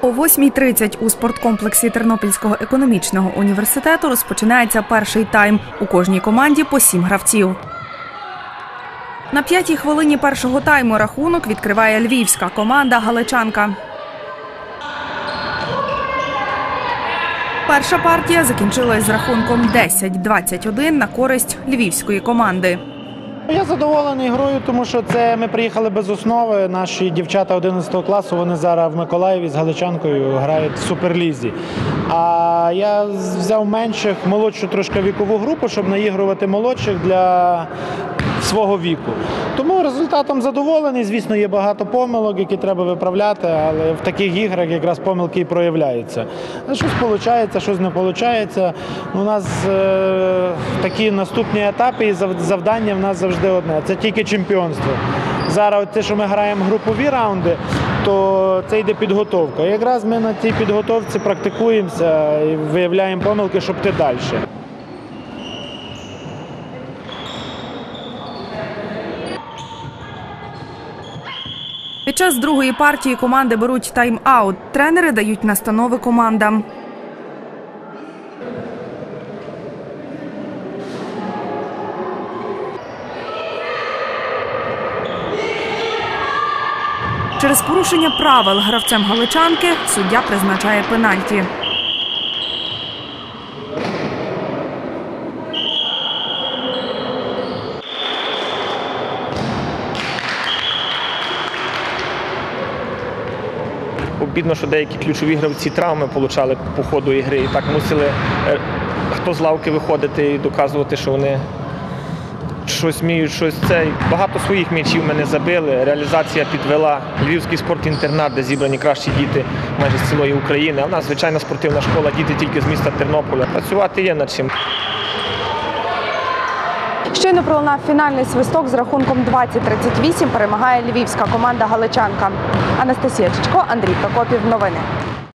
О 8:30 у спорткомплексі Тернопільського економічного університету розпочинається перший тайм. У кожній команді по 7 гравців. На 5-й хвилині першого тайму рахунок відкриває львівська команда «Галичанка». Перша партія закінчилась з рахунком 10-21 на користь львівської команди. Я задоволений грою, тому що ми приїхали без основи. Наші дівчата 11 класу, вони зараз в Миколаєві з Галичанкою грають в Суперлізі. А я взяв менших, молодшу трошки вікову групу, щоб наігрувати молодших для свого віку. Тому результатом задоволений. Звісно, є багато помилок, які треба виправляти, але в таких іграх якраз помилки і проявляються. Щось виходить, щось не виходить. У нас такі наступні етапи і завдання в нас завжди одне. Це тільки чемпіонство. Зараз те, що ми граємо групові раунди, то це йде підготовка. І якраз ми на цій підготовці практикуємося і виявляємо помилки, щоб йти далі. Під час другої партії команди беруть тайм-аут. Тренери дають настанови командам. Через порушення правил гравцем галичанки суддя призначає пенальті. Обідно, що деякі ключові гравці травми отримали по ходу ігри і так мусили хто з лавки виходити і доказувати, що вони щось вміють, щось це. Багато своїх м'ячів мене забили, реалізація підвела. Львівський спортінтернат, де зібрані кращі діти майже з цілої України. А в нас звичайна спортивна школа, діти тільки з міста Тернополя. Працювати є над чим. Щойно пролунав фінальний свисток з рахунком 20-38 перемагає львівська команда «Галичанка». Анастасія Чичко, Андрій Прокопів. Новини.